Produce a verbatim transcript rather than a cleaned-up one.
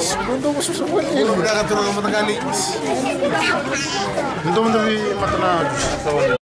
Segundo ko susubukan eh. Wala ka tulungan mo tagali. Hindi mo nabi matanag.